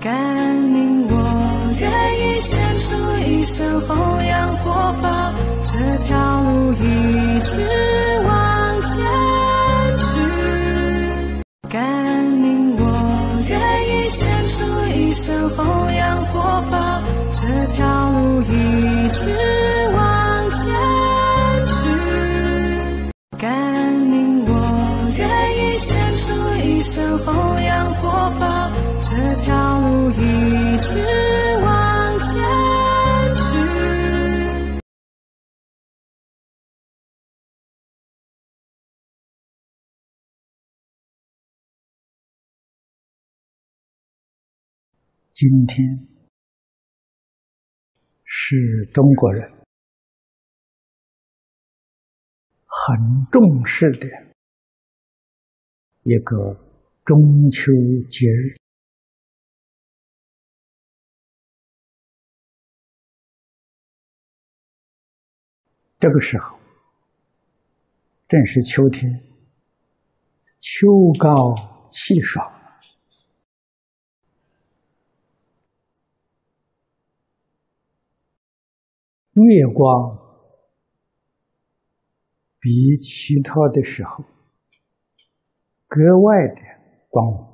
感应我愿意献出一生弘扬佛法，这条路一直往前去。感应我愿意献出一生弘扬佛法，这条路一直往前去。感应我愿意献出一生弘扬佛法，这条路一直往前去。 今天是中国人很重视的一个中秋节日。这个时候正是秋天，秋高气爽，月光比其他的时候格外的光明。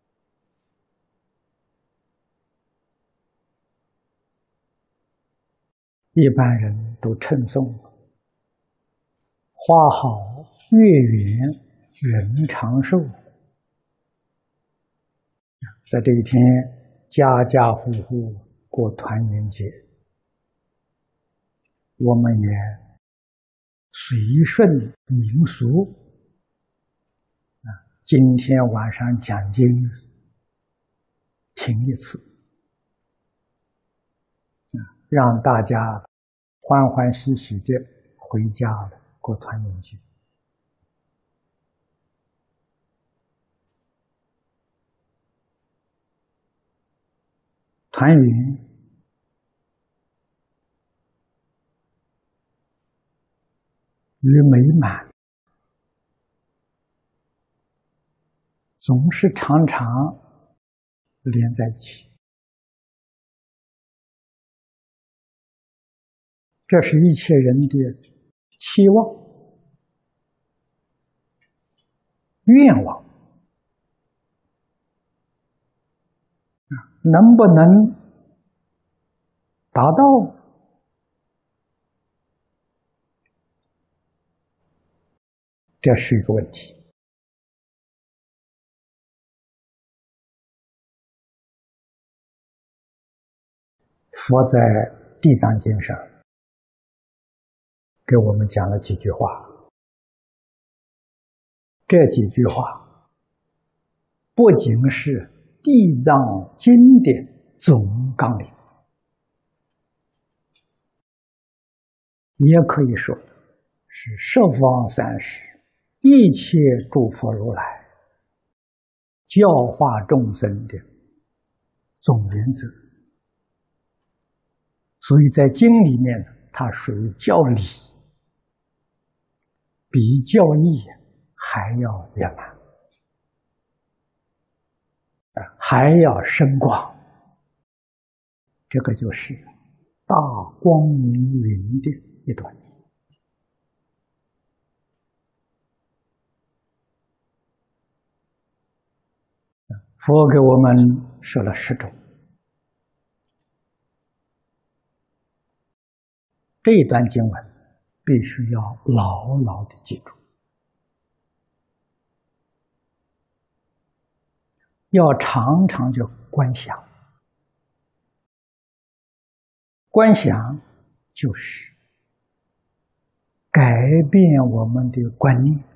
一般人都称颂花好月圆人长寿，在这一天家家户户过团圆节，我们也随顺民俗，今天晚上讲经听一次，让大家欢欢喜喜的回家了，过团圆节。团圆与美满总是常常连在一起，这是一切人的期望、愿望。能不能达到，这是一个问题。佛在《地藏经》上给我们讲了几句话，这几句话不仅是地藏经的总纲领，也可以说是十方三世一切诸佛如来教化众生的总原则。所以在经里面，它属于教理，比教义还要圆满，还要深广。这个就是大光明云的一段。佛给我们说了10种，这一段经文必须要牢牢的记住，要常常的观想。观想就是改变我们的观念。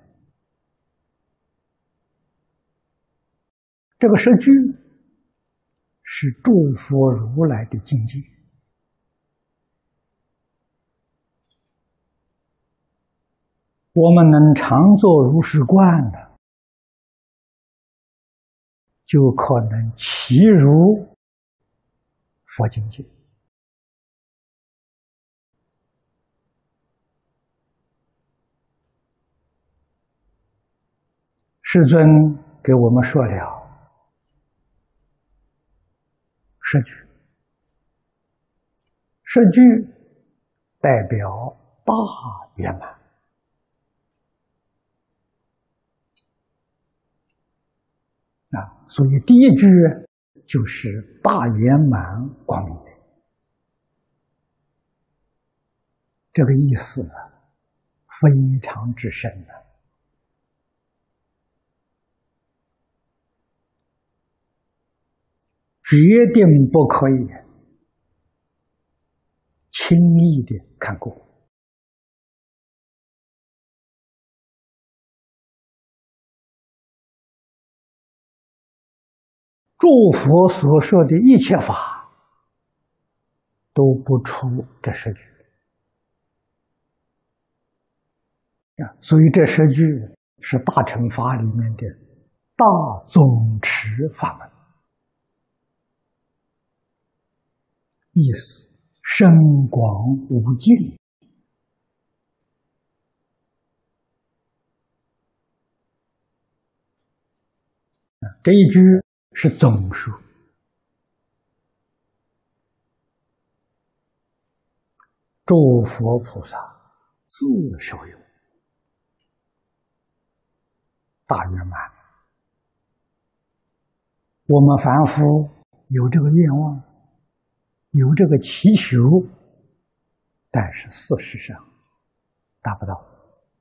这个十句是诸佛如来的境界，我们能常做如是观了，就可能契入佛境界。世尊给我们说了摄具，摄具代表大圆满啊，所以第一句就是大圆满光明的这个意思啊，非常之深的。决定不可以轻易的看过。诸佛所说的一切法都不出这十句啊，所以这十句是大乘法里面的大总持法门。意思深广无尽这一句是总数，诸佛菩萨自受用大圆满。我们凡夫有这个愿望，有这个祈求，但是事实上达不到。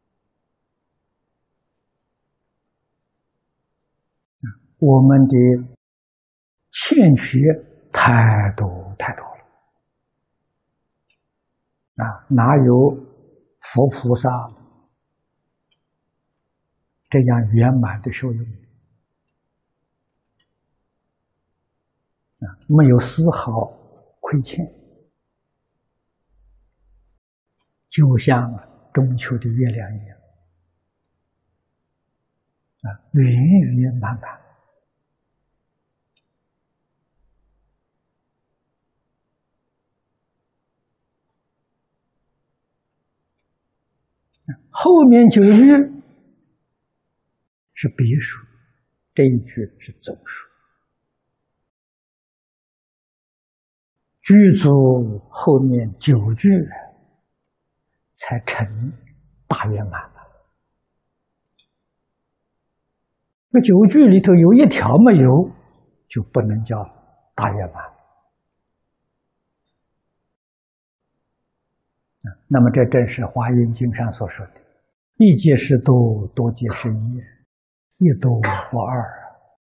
我们的欠缺太多太多了啊！哪有佛菩萨这样圆满的受用啊？没有丝毫亏欠，就像中秋的月亮一样啊，圆圆满满。后面9句是别数，这一句是总数。具足后面9句才成大圆满了。那9句里头有一条没有，就不能叫大圆满。那么这正是《华严经》上所说的“一即是多，多即是一，一多不二”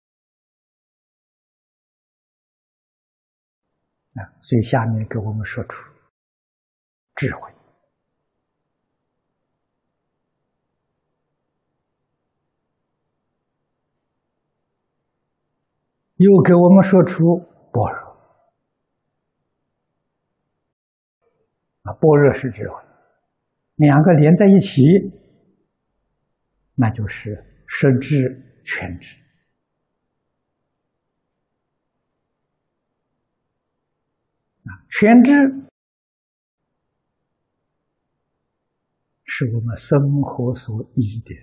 所以下面给我们说出智慧，又给我们说出般若般若是智慧，两个连在一起，那就是实智全智。全智是我们生活所依的，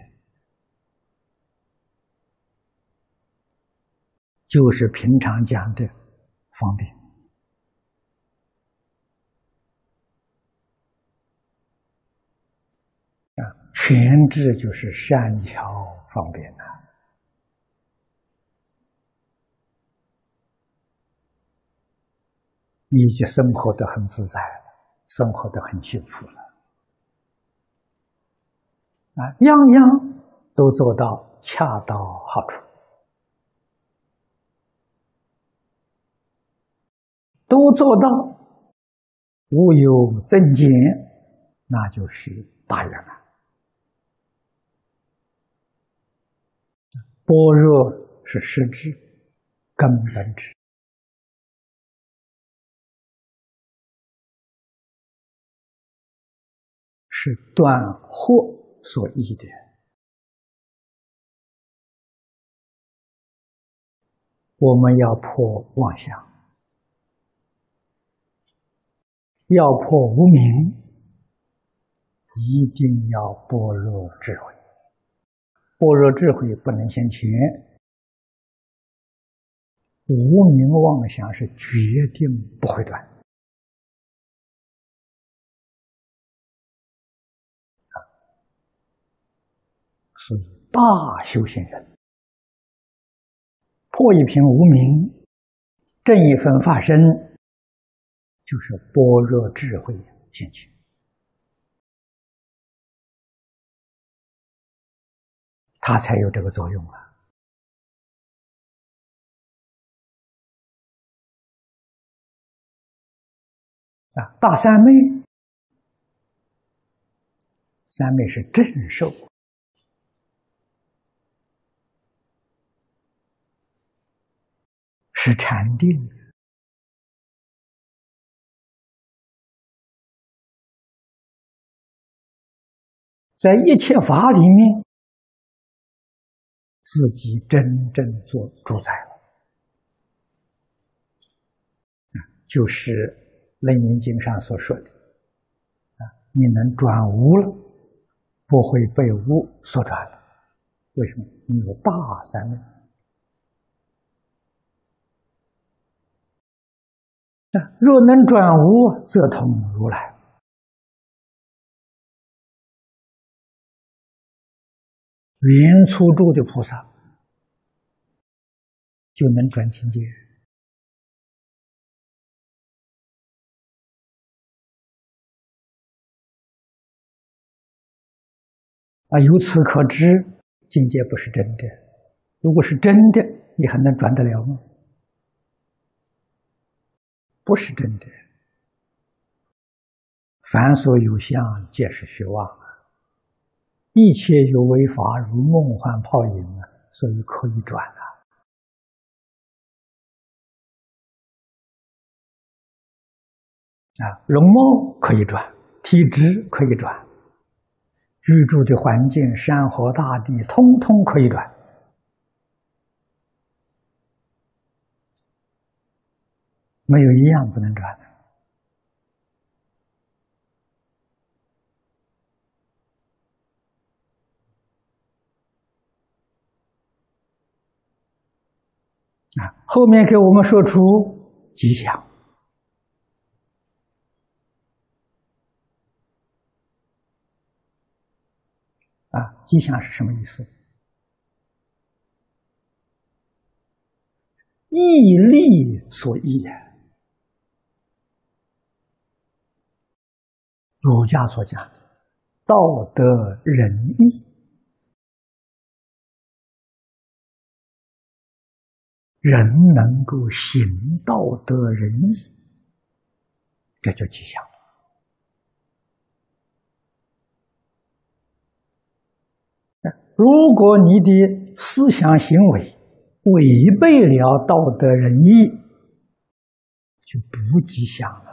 就是平常讲的方便。全智就是善巧方便呐。你已经生活得很自在了，生活得很幸福了。样样都做到恰到好处，都做到无有增减，那就是大圆满。般若是实质根本智，是断惑所依的。我们要破妄想，要破无明，一定要般若智慧。般若智慧不能现前， 无明妄想是决定不会断。所以大修行人破一品无明，正一分法身，就是般若智慧现前。它才有这个作用啊！大三昧，三昧是正受，是禅定，在一切法里面，自己真正做主宰了，就是《楞严经》上所说的你能转无了，不会被无所转了。为什么？你有大三昧。若能转无，则通如来。圆粗住的菩萨就能转境界。由此可知，境界不是真的。如果是真的，你还能转得了吗？不是真的。凡所有相，皆是虚妄啊！一切有为法，如梦幻泡影啊，所以可以转啊！容貌可以转，体质可以转，居住的环境、山河大地，通通可以转。没有一样不能转的。后面给我们说出吉祥。吉祥是什么意思？义利所依啊。儒家所讲的道德仁义，人能够行道德仁义，这就吉祥。如果你的思想行为违背了道德仁义，就不吉祥了。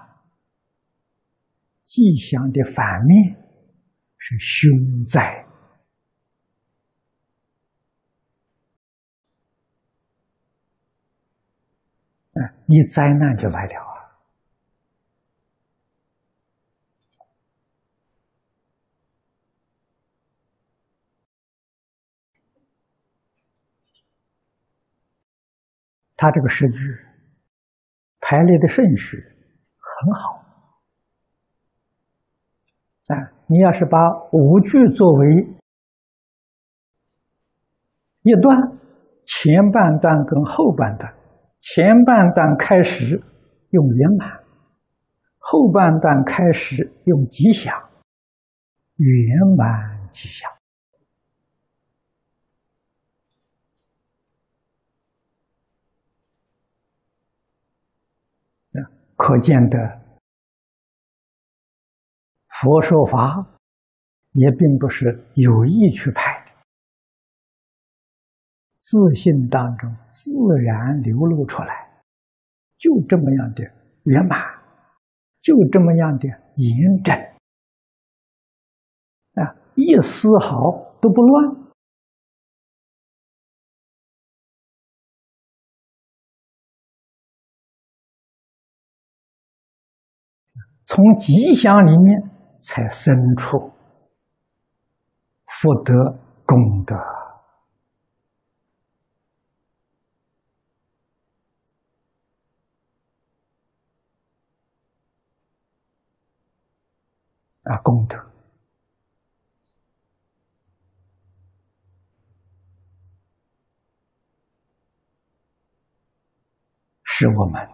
吉祥的反面是凶灾。你灾难就来了啊！他这个诗句排列的顺序很好。你要是把五句作为一段，前半段跟后半段，前半段开始用圆满，后半段开始用吉祥，圆满吉祥。可见的佛说法也并不是有意去排的，自信当中自然流露出来，就这么样的圆满，就这么样的严整，一丝毫都不乱。从吉祥里面才生出福德功德。 功德，是我们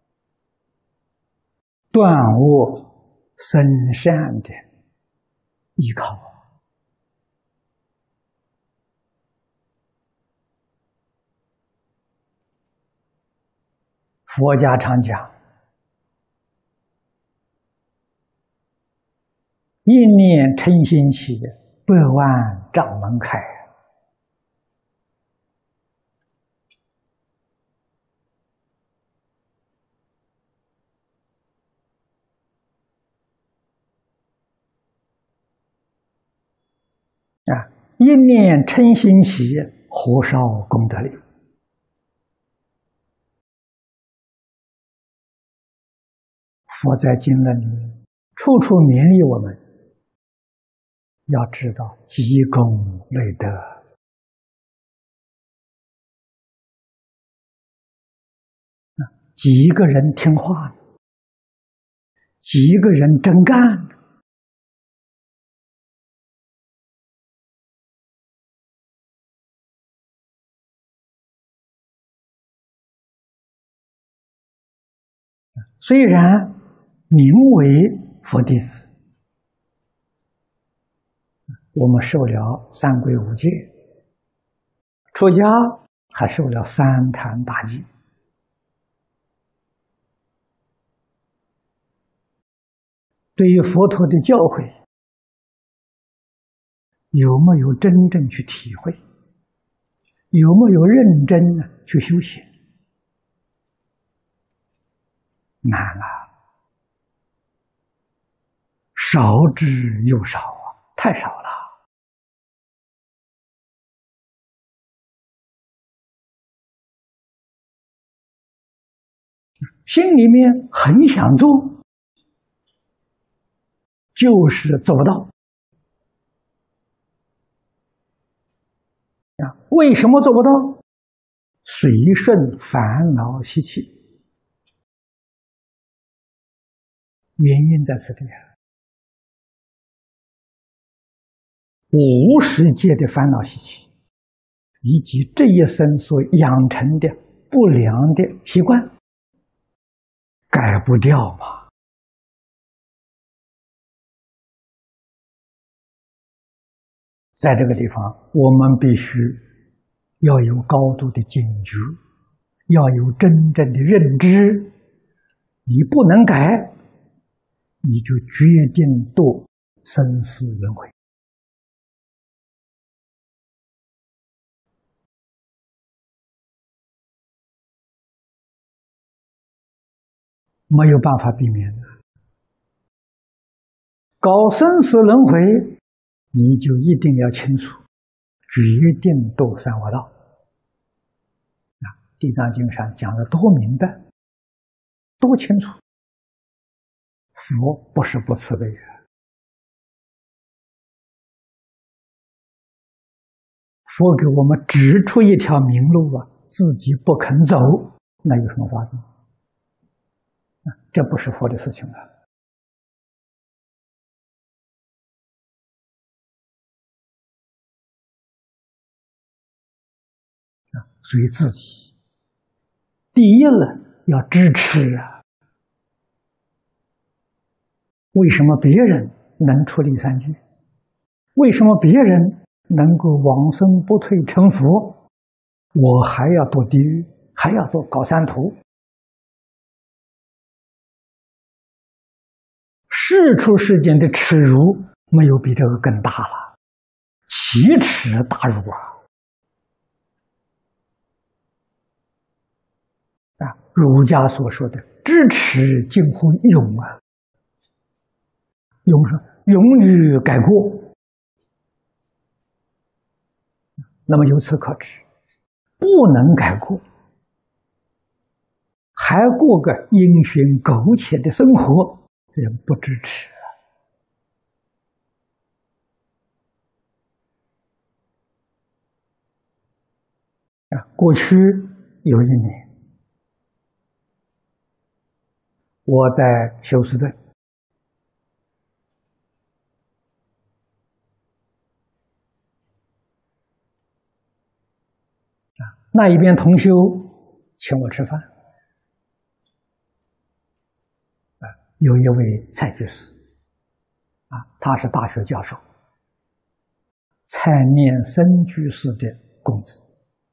断恶生善的依靠。佛家常讲，一念嗔心起，百万障门开。一念嗔心起，火烧功德林。佛在经论里处处勉励我们，要知道积功累德。几个人听话，几个人真干，虽然名为佛弟子，我们受了三皈五戒，出家还受了三坛大戒。对于佛陀的教诲，有没有真正去体会？有没有认真的去修行？难啊！少之又少啊，太少了。心里面很想做，就是做不到。为什么做不到？随顺烦恼习气。原因在此地50界的烦恼习气，以及这一生所养成的不良的习惯，改不掉嘛。在这个地方，我们必须要有高度的警觉，要有真正的认知。你不能改，你就决定堕生死轮回。没有办法避免的。搞生死轮回，你就一定要清楚，决定堕三恶道。地藏经上讲的多明白，多清楚。佛不是不慈悲的，佛给我们指出一条明路啊，自己不肯走，那有什么法子？这不是佛的事情了。所以自己第一了要支持啊。为什么别人能出离三界？为什么别人能够往生不退成佛？我还要堕地狱，还要做搞三途？世出世间的耻辱没有比这个更大了，奇耻大辱啊！儒家所说的知耻近乎勇啊，勇是勇于改过。那么由此可知，不能改过，还过个阴险苟且的生活，人不支持啊！过去有一年，我在休斯顿那一边同修请我吃饭，有一位蔡居士，他是大学教授，蔡念僧居士的公子，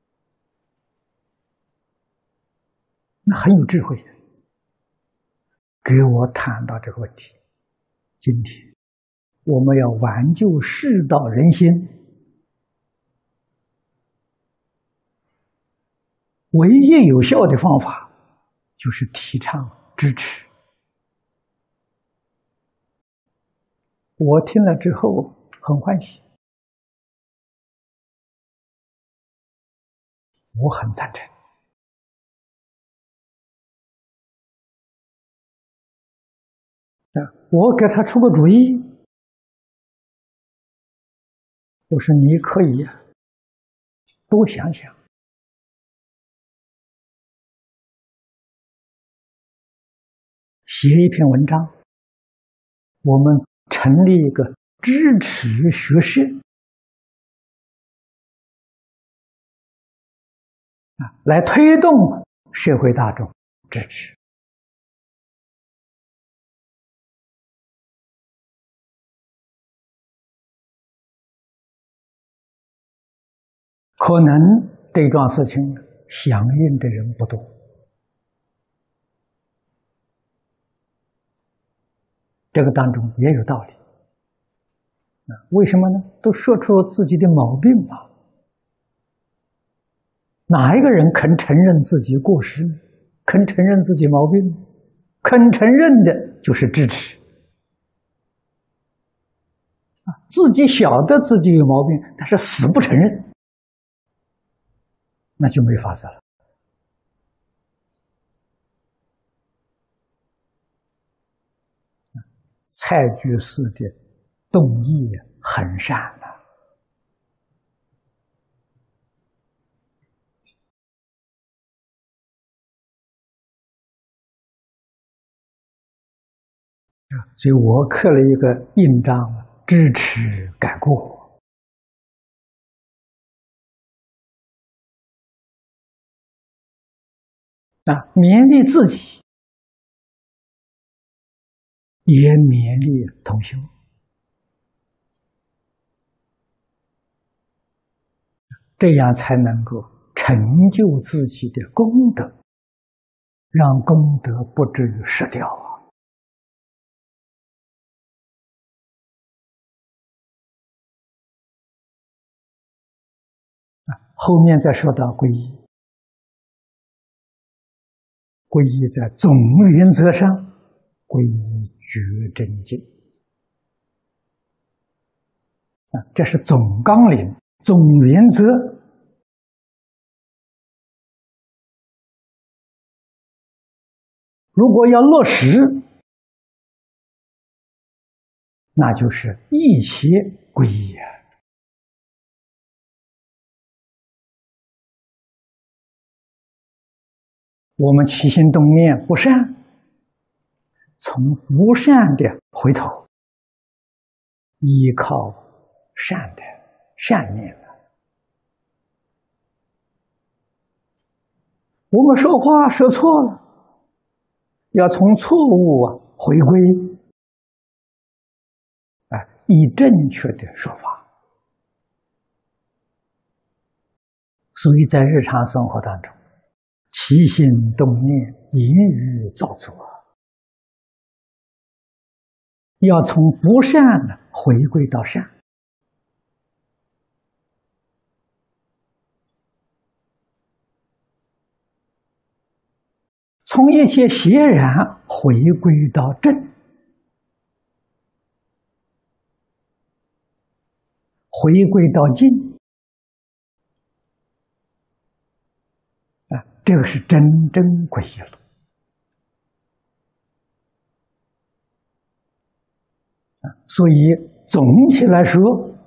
那很有智慧，给我谈到这个问题。今天我们要挽救世道人心，唯一有效的方法就是提倡支持。我听了之后很欢喜，我很赞成。我给他出个主意，我说你可以多想想，写一篇文章，我们成立一个支持学社，来推动社会大众支持。可能这桩事情响应的人不多，这个当中也有道理。为什么呢？都说出自己的毛病嘛。哪一个人肯承认自己过失，肯承认自己毛病，肯承认的就是支持。自己晓得自己有毛病，但是死不承认，那就没法子了。蔡居士的动意很善的，所以我刻了一个印章，支持改过。勉励自己，也勉励同修，这样才能够成就自己的功德，让功德不至于失掉后面再说到皈依，皈依在总原则上，皈依觉真经这是总纲领、总原则。如果要落实，那就是一切皈依我们起心动念不善，从不善的回头，依靠善的善念我们说话说错了，要从错误回归，以正确的说法。所以在日常生活当中，起心动念、言语造作，要从不善回归到善。从一切邪染回归到正，回归到净，这个是真正皈依了。所以总体来说，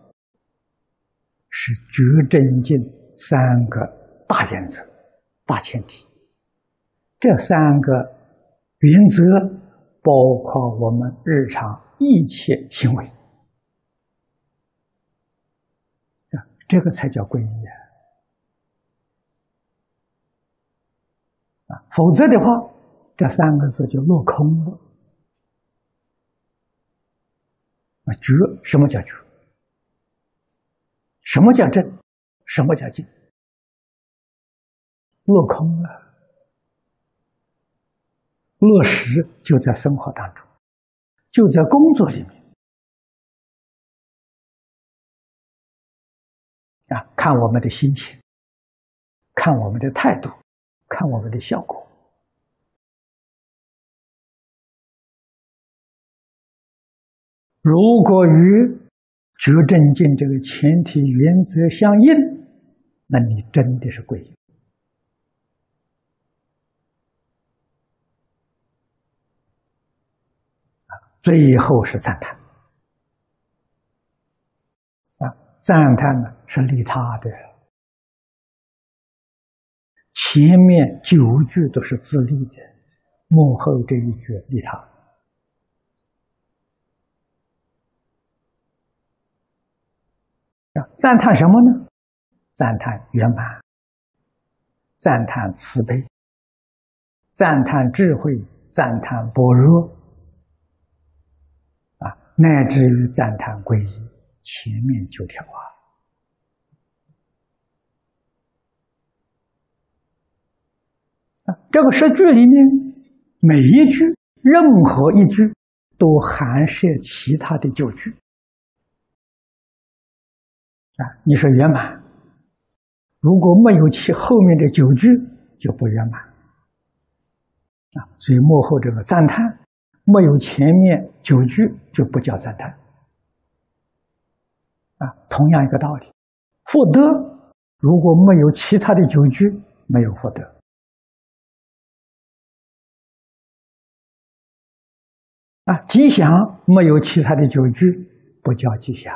是觉真净三个大原则、大前提。这三个原则包括我们日常一切行为，这个才叫皈依否则的话，这三个字就落空了。觉，什么叫觉？什么叫正？什么叫静？落空了。落实就在生活当中，就在工作里面。看我们的心情，看我们的态度，看我们的效果。如果与觉正静这个前提原则相应，那你真的是皈依。最后是赞叹。赞叹呢是利他的，前面9句都是自利的，幕后这一句利他。赞叹什么呢？赞叹圆满，赞叹慈悲，赞叹智慧，赞叹般若，乃至于赞叹皈依。前面9条这个10句里面，每一句，任何一句都含摄其他的9句。你说圆满，如果没有其后面的9句，就不圆满。所以幕后这个赞叹，没有前面9句就不叫赞叹。同样一个道理，福德如果没有其他的9句，没有福德。吉祥没有其他的9句，不叫吉祥。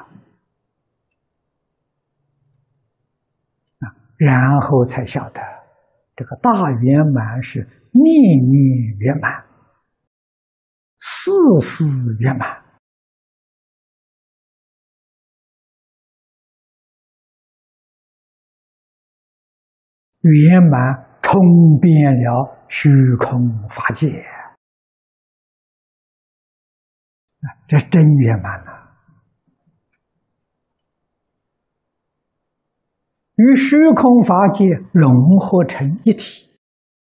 然后才晓得，这个大圆满是念念圆满，事事圆满。圆满冲遍了虚空法界，这真圆满了。与虚空法界融合成一体，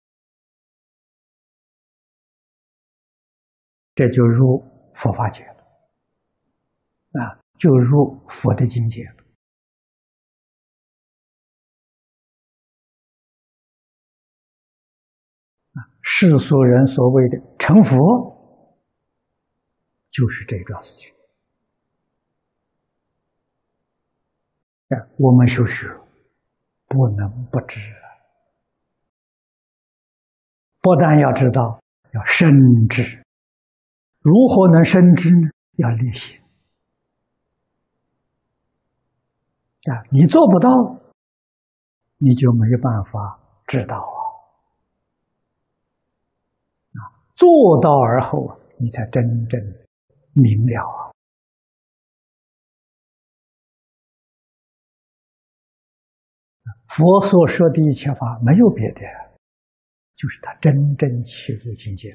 这就入佛法界了，就入佛的境界了。世俗人所谓的成佛，就是这桩事情。我们修学不能不知，不但要知道，要深知。如何能深知呢？要练习。你做不到，你就没办法知道做到而后，你才真正明了佛所说的一切法没有别的，就是他真正契入境界，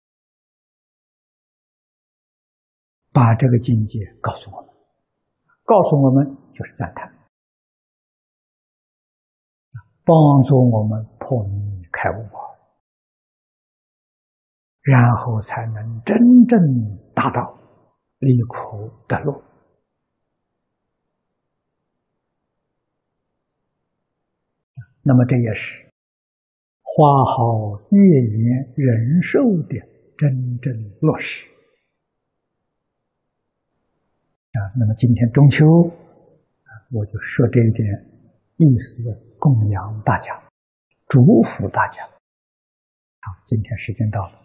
把这个境界告诉我们，就是赞叹，帮助我们破迷开悟然后才能真正达到离苦得乐。那么这也是花好月圆人寿的真正落实那么今天中秋我就说这一点意思，供养大家，祝福大家。好，今天时间到了。